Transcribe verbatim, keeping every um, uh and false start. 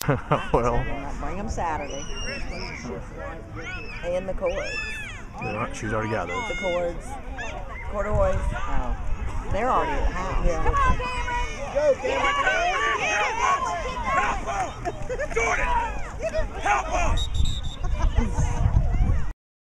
Well, Bring them Saturday. And the cords. yeah, she's already got those. The cords. Corduroys. Oh. They're already at the house. Yeah. Go, Cameron!